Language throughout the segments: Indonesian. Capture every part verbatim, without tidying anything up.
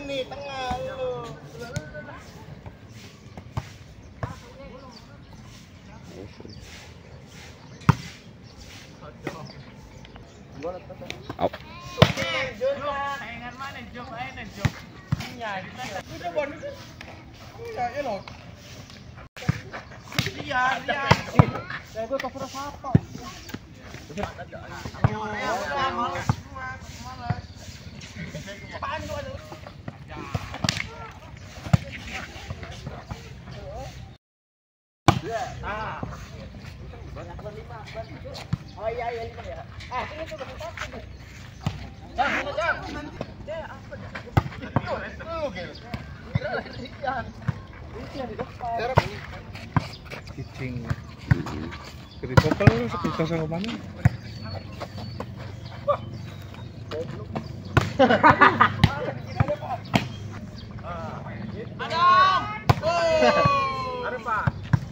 Ini tengah lu. Au. Saingan mana jok aja jok. Iya, udah bon itu. Iya, ya loh. Iya, iya. Saya gua terserah siapa. Malas. Apaan lu ada? Ah. Oh iya iya lima ya. Ah, ini tuh berapa? Jam, jam. Ya, apa dah? Tuh, gel. Ikan. Ikan di depan. Cicing. Kiri kopel kita sama mana? Adam. Oh. Ada Pak.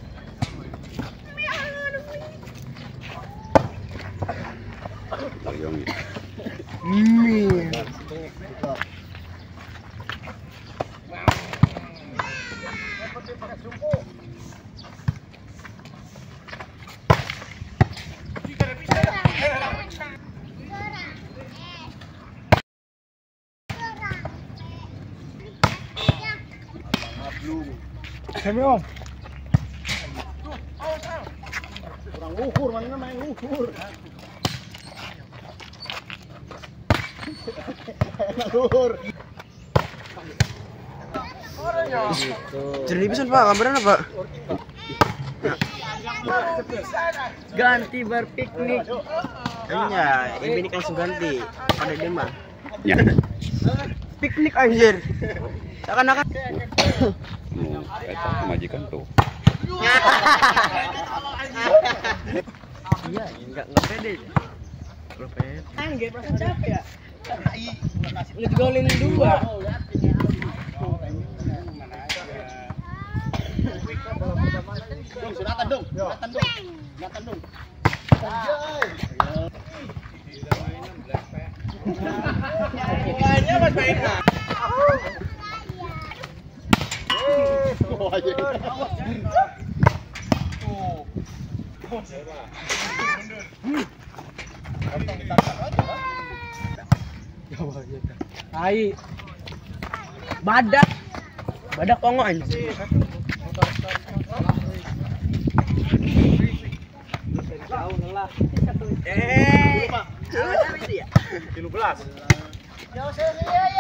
Layong. Hmm. Kami om. Kurang luhur, mana main luhur. Luhur. Jernih pisan Pak, gambaran apa? Ganti berpiknik. Iya, ini langsung ganti. Pada dia mah. Ya. Piknik anjir. Seakan-akan Hmm, eta majikan tuh. iya, enggak enggak pede. Enggak pede. Anjir, perasaan capek ya. Ngegolin dua. Dong, sunatan dong. Sunatan dong. Sunatan dong. Pokoknya Mas Baiklah. Oh, aja. Tuh. Hai. Badak. Badak kongo anjir. Eh. tiga belas. Jauh saya